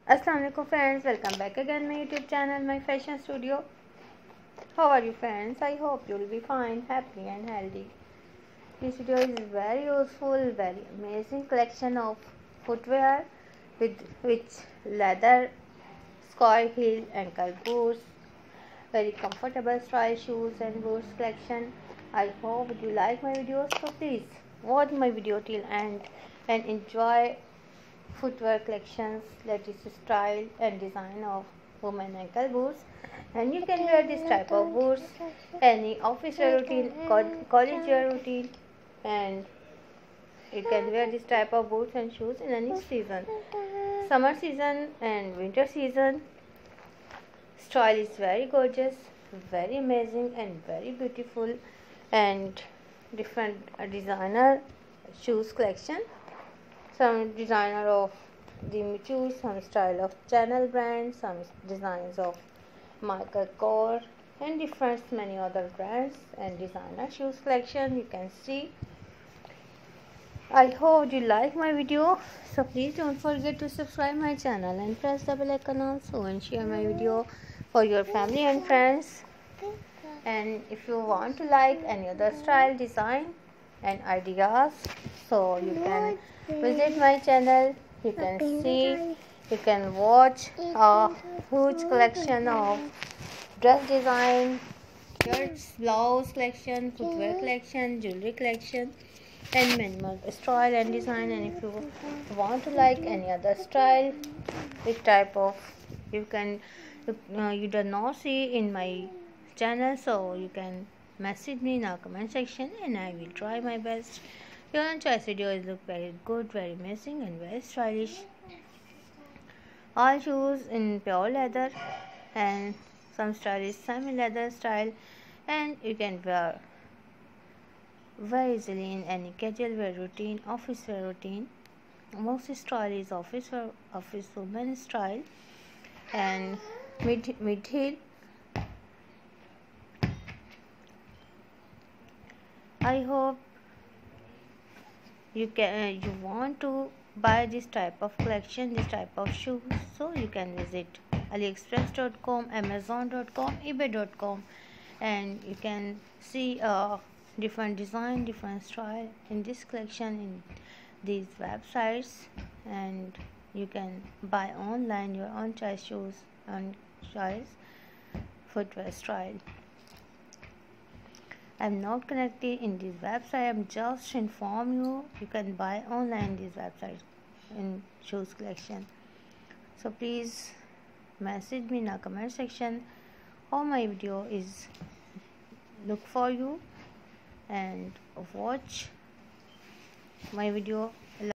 Assalamu alaikum friends, welcome back again my YouTube channel, my fashion studio. How are you friends? I hope you will be fine, happy and healthy. This video is very useful, very amazing collection of footwear with leather, square heel, ankle boots, very comfortable style shoes and boots collection. I hope you like my videos, so please watch my video till end and enjoy footwear collections, latest style and design of women ankle boots. And you can wear this type of boots any office wear routine, college wear routine, and you can wear this type of boots and shoes in any season, summer season and winter season. Style is very gorgeous, very amazing and very beautiful, and different designer shoes collection. Some designer of Jimmy Choo, some style of Chanel brand, some designs of Michael Kors, and different many other brands and designer shoes collection you can see. I hope you like my video, so please don't forget to subscribe my channel and press the bell icon also, and share my video for your family and friends. And if you want to like any other style, design and ideas, so you can visit my channel. You can see, you can watch a huge collection of dress design, shirts, blouse collection, footwear collection, jewelry collection, and many more style and design. And if you want to like any other style, which type of you can you do not see in my channel, so you can message me in our comment section and I will try my best. Your own choice videos look very good, very amazing and very stylish. All shoes in pure leather and some style is semi leather style, and you can wear very easily in any casual wear routine, office wear routine. Most style is office wear, office woman style, and mid heel. I hope you want to buy this type of collection, this type of shoes, so you can visit aliexpress.com, amazon.com, ebay.com, and you can see different design, different style in this collection in these websites, and you can buy online your own choice shoes and choice footwear style. I'm not connected in this website. I'm just inform you can buy online this website in shoes collection. So please message me in the comment section how my video is look for you, and watch my video.